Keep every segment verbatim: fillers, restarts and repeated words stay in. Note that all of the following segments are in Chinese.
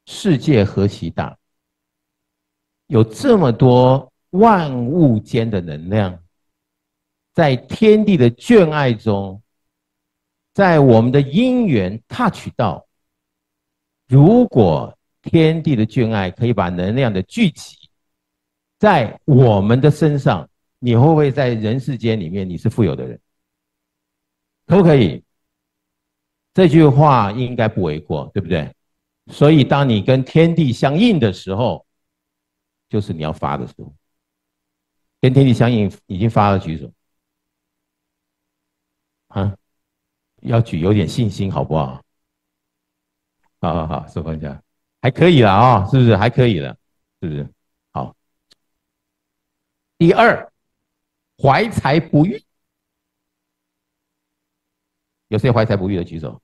世界何其大，有这么多万物间的能量，在天地的眷爱中，在我们的因缘 touch 到，如果天地的眷爱可以把能量的聚集在我们的身上，你会不会在人世间里面你是富有的人？可不可以？这句话应该不为过，对不对？所以当你跟天地相应的时候，就是你要发的时候。跟天地相应已经发了，举手啊！要举有点信心，好不好？好好好，收放下，还可以了啊、哦，是不是？还可以了，是不是？好。第二，怀才不遇，有谁怀才不遇的举手？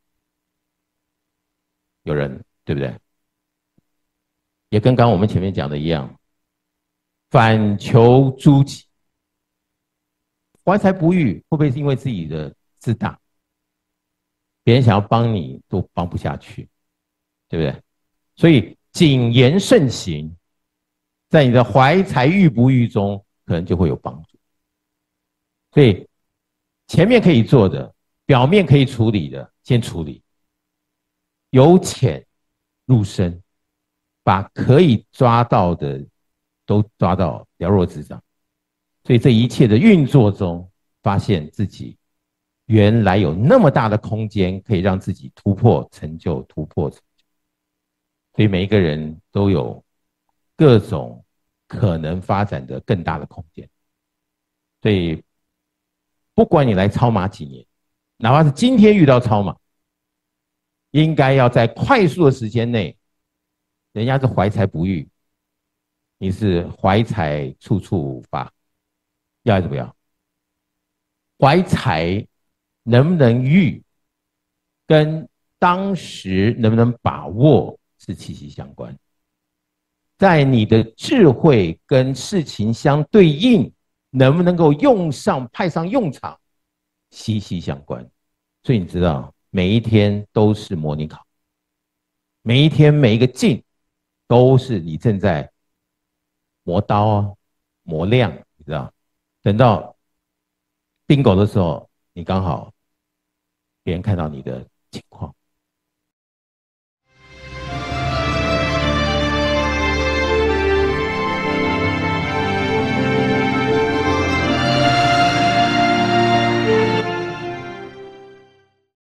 有人，对不对？也跟刚刚我们前面讲的一样，反求诸己。怀才不遇，会不会是因为自己的自大？别人想要帮你都帮不下去，对不对？所以谨言慎行，在你的怀才遇不遇中，可能就会有帮助。所以前面可以做的，表面可以处理的，先处理，由浅入深，把可以抓到的都抓到，了若指掌。所以这一切的运作中，发现自己原来有那么大的空间，可以让自己突破成就，突破成就。所以每一个人都有各种可能发展的更大的空间。所以不管你来超马几年，哪怕是今天遇到超马，应该要在快速的时间内，人家是怀才不遇，你是怀才处处发，要怎么样？怀才能不能遇，跟当时能不能把握是息息相关。在你的智慧跟事情相对应，能不能够用上派上用场，息息相关。所以你知道，每一天都是模拟考，每一天每一个劲都是你正在磨刀啊，磨亮，你知道？等到bingo的时候，你刚好别人看到你的情况，